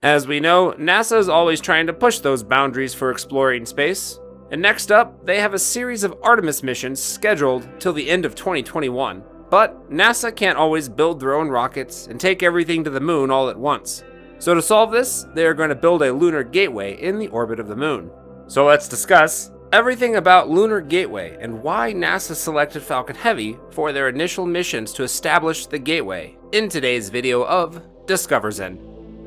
As we know, NASA is always trying to push those boundaries for exploring space. And next up, they have a series of Artemis missions scheduled till the end of 2021. But NASA can't always build their own rockets and take everything to the moon all at once. So to solve this, they are going to build a Lunar Gateway in the orbit of the moon. So let's discuss everything about Lunar Gateway and why NASA selected Falcon Heavy for their initial missions to establish the Gateway in today's video of DiscoverZen.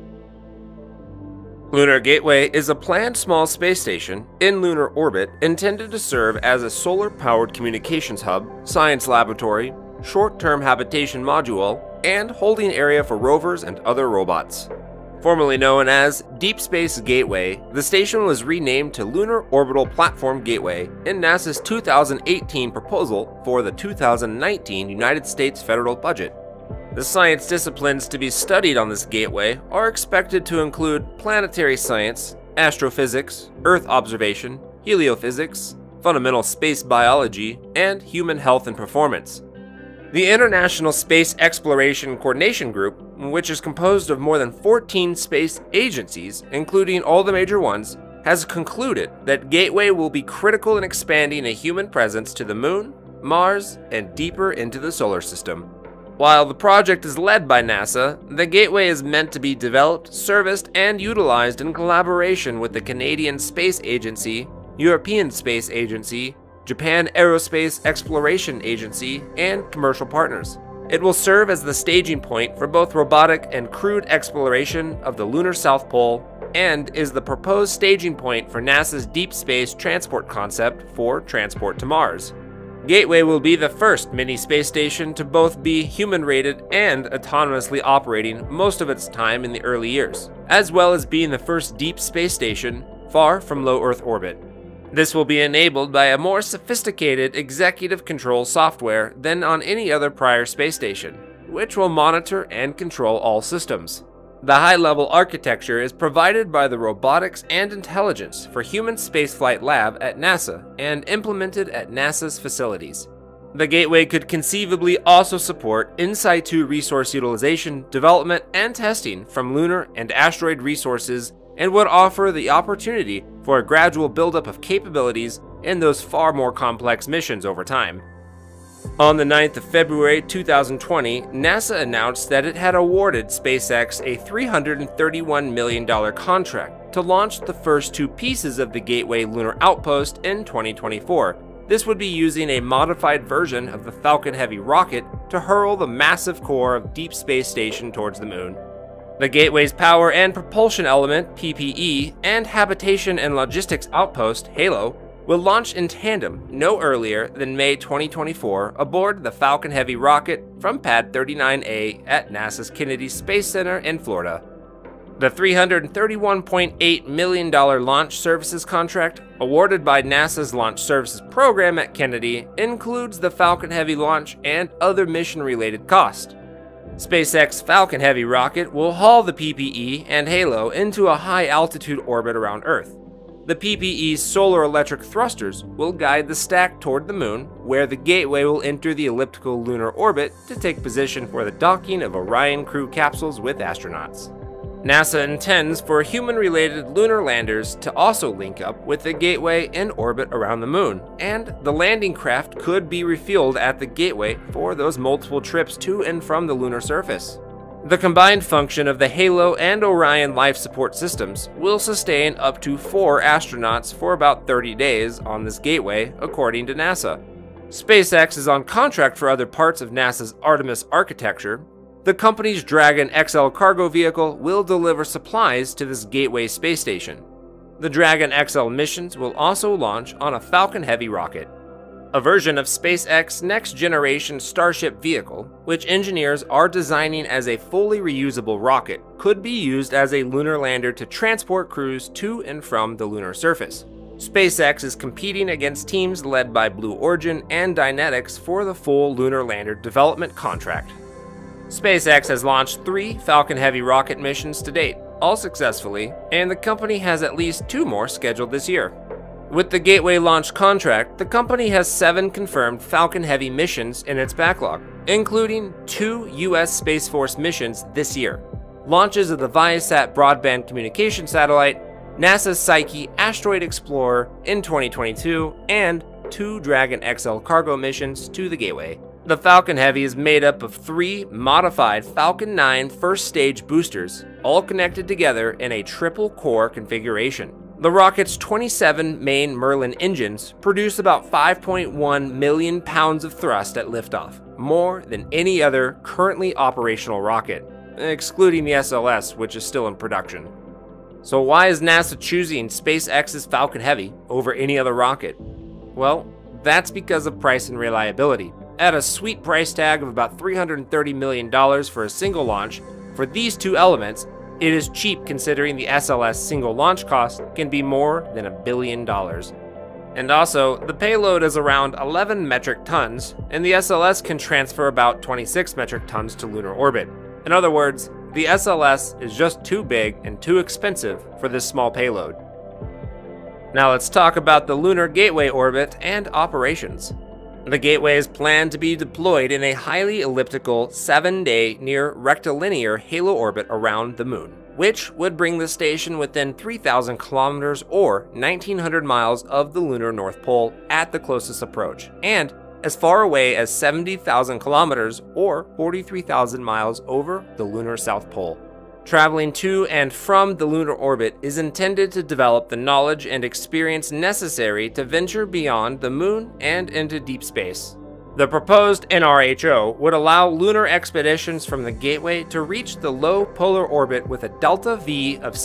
Lunar Gateway is a planned small space station in lunar orbit intended to serve as a solar-powered communications hub, science laboratory, short-term habitation module, and holding area for rovers and other robots. Formerly known as Deep Space Gateway, the station was renamed to Lunar Orbital Platform Gateway in NASA's 2018 proposal for the 2019 United States federal budget. The science disciplines to be studied on this gateway are expected to include planetary science, astrophysics, Earth observation, heliophysics, fundamental space biology, and human health and performance. The International Space Exploration Coordination Group, which is composed of more than 14 space agencies, including all the major ones, has concluded that Gateway will be critical in expanding a human presence to the Moon, Mars, and deeper into the solar system. While the project is led by NASA, the Gateway is meant to be developed, serviced, and utilized in collaboration with the Canadian Space Agency, European Space Agency, Japan Aerospace Exploration Agency, and commercial partners. It will serve as the staging point for both robotic and crewed exploration of the lunar South Pole, and is the proposed staging point for NASA's deep space transport concept for transport to Mars. Gateway will be the first mini space station to both be human-rated and autonomously operating most of its time in the early years, as well as being the first deep space station far from low Earth orbit. This will be enabled by a more sophisticated executive control software than on any other prior space station, which will monitor and control all systems. The high-level architecture is provided by the Robotics and Intelligence for Human Spaceflight Lab at NASA and implemented at NASA's facilities. The Gateway could conceivably also support in situ resource utilization, development, and testing from lunar and asteroid resources, and would offer the opportunity for a gradual buildup of capabilities in those far more complex missions over time. On the 9th of February 2020, NASA announced that it had awarded SpaceX a $331 million contract to launch the first two pieces of the Gateway lunar outpost in 2024. This would be using a modified version of the Falcon Heavy rocket to hurl the massive core of Deep Space Station towards the moon. The Gateway's power and propulsion element, PPE, and habitation and logistics outpost, HALO, will launch in tandem no earlier than May 2024 aboard the Falcon Heavy rocket from Pad 39A at NASA's Kennedy Space Center in Florida. The $331.8 million launch services contract, awarded by NASA's Launch Services Program at Kennedy, includes the Falcon Heavy launch and other mission-related costs. SpaceX Falcon Heavy rocket will haul the PPE and HALO into a high-altitude orbit around Earth. The PPE's solar electric thrusters will guide the stack toward the moon, where the Gateway will enter the elliptical lunar orbit to take position for the docking of Orion crew capsules with astronauts. NASA intends for human-related lunar landers to also link up with the Gateway in orbit around the moon, and the landing craft could be refueled at the Gateway for those multiple trips to and from the lunar surface. The combined function of the HALO and Orion life support systems will sustain up to 4 astronauts for about 30 days on this Gateway, according to NASA. SpaceX is on contract for other parts of NASA's Artemis architecture. The company's Dragon XL cargo vehicle will deliver supplies to this Gateway space station. The Dragon XL missions will also launch on a Falcon Heavy rocket, a version of SpaceX's next-generation Starship vehicle, which engineers are designing as a fully reusable rocket, could be used as a lunar lander to transport crews to and from the lunar surface. SpaceX is competing against teams led by Blue Origin and Dynetics for the full lunar lander development contract. SpaceX has launched 3 Falcon Heavy rocket missions to date, all successfully, and the company has at least 2 more scheduled this year. With the Gateway launch contract, the company has 7 confirmed Falcon Heavy missions in its backlog, including 2 U.S. Space Force missions this year. launches of the Viasat broadband communication satellite, NASA's Psyche asteroid explorer in 2022, and 2 Dragon XL cargo missions to the Gateway. The Falcon Heavy is made up of 3 modified Falcon 9 first stage boosters, all connected together in a triple-core configuration. The rocket's 27 main Merlin engines produce about 5.1 million pounds of thrust at liftoff, more than any other currently operational rocket, excluding the SLS, which is still in production. So why is NASA choosing SpaceX's Falcon Heavy over any other rocket? Well, that's because of price and reliability. At a sweet price tag of about $330 million for a single launch, for these 2 elements, it is cheap considering the SLS single launch cost can be more than $1 billion. And also, the payload is around 11 metric tons, and the SLS can transfer about 26 metric tons to lunar orbit. In other words, the SLS is just too big and too expensive for this small payload. Now let's talk about the Lunar Gateway orbit and operations. The Gateway is planned to be deployed in a highly elliptical 7-day near rectilinear halo orbit around the Moon, which would bring the station within 3,000 kilometers or 1,900 miles of the lunar North Pole at the closest approach, and as far away as 70,000 kilometers or 43,000 miles over the lunar South Pole. Traveling to and from the lunar orbit is intended to develop the knowledge and experience necessary to venture beyond the Moon and into deep space. The proposed NRHO would allow lunar expeditions from the Gateway to reach the low polar orbit with a delta V of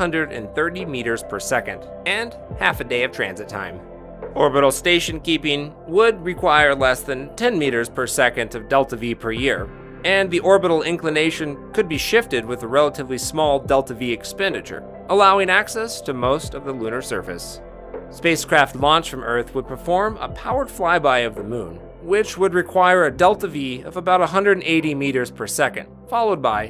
730 meters per second and half a day of transit time. Orbital station keeping would require less than 10 meters per second of delta V per year, and the orbital inclination could be shifted with a relatively small delta V expenditure, allowing access to most of the lunar surface. Spacecraft launched from Earth would perform a powered flyby of the Moon, which would require a delta V of about 180 meters per second, followed by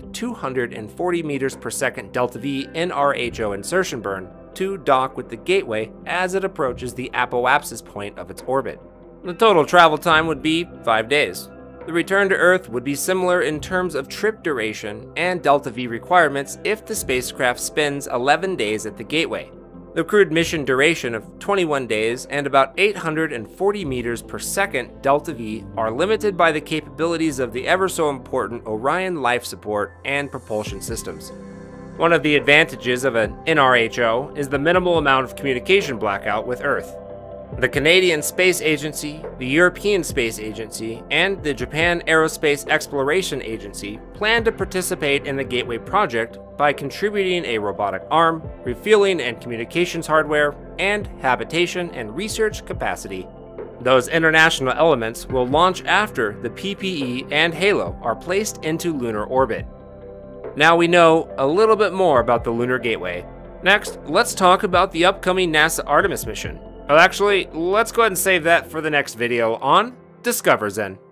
240 meters per second delta V NRHO insertion burn to dock with the Gateway as it approaches the apoapsis point of its orbit. The total travel time would be 5 days. The return to Earth would be similar in terms of trip duration and delta V requirements if the spacecraft spends 11 days at the Gateway. The crewed mission duration of 21 days and about 840 meters per second delta V are limited by the capabilities of the ever so important Orion life support and propulsion systems. One of the advantages of an NRHO is the minimal amount of communication blackout with Earth. The Canadian Space Agency, the European Space Agency, and the Japan Aerospace Exploration Agency plan to participate in the Gateway project by contributing a robotic arm, refueling and communications hardware, and habitation and research capacity. Those international elements will launch after the PPE and Halo are placed into lunar orbit. Now we know a little bit more about the Lunar Gateway. Next, let's talk about the upcoming NASA Artemis mission. Well, actually, let's go ahead and save that for the next video on DiscoverZen.